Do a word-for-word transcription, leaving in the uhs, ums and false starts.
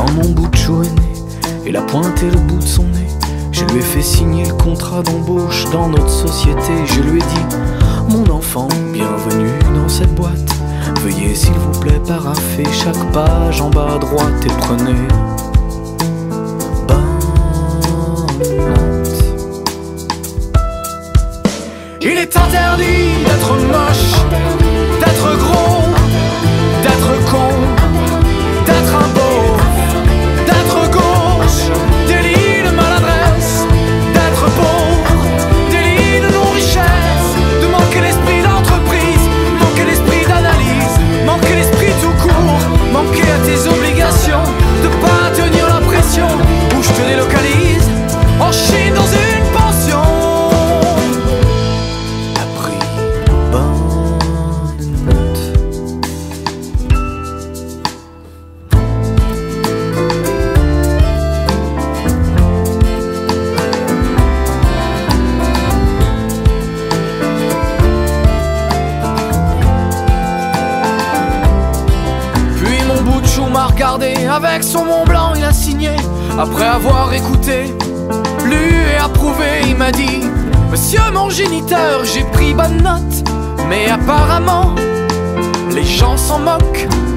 Quand mon bout de chou est né, il a pointé le bout de son nez, je lui ai fait signer le contrat d'embauche dans notre société. Je lui ai dit: mon enfant, bienvenue dans cette boîte. Veuillez s'il vous plaît paraffer chaque page en bas à droite et prenez bonne note. Il est interdit d'être moche, d'être gros, d'être con, d'être un beau, d'être gauche, délit de maladresse, d'être pauvre, délit de non-richesse, de manquer l'esprit d'entreprise, manquer l'esprit d'analyse, manquer l'esprit tout court, manquer à tes obligations, de pas tenir la pression, ou je te délocalise en Chine dans une pension. T'as pris bonne note. Puis mon bout de chou m'a regardé, avec son Mont Blanc il a signé. Après avoir écouté, lu et approuvé, il m'a dit: monsieur mon géniteur, j'ai pris bonne note, mais apparemment les gens s'en moquent.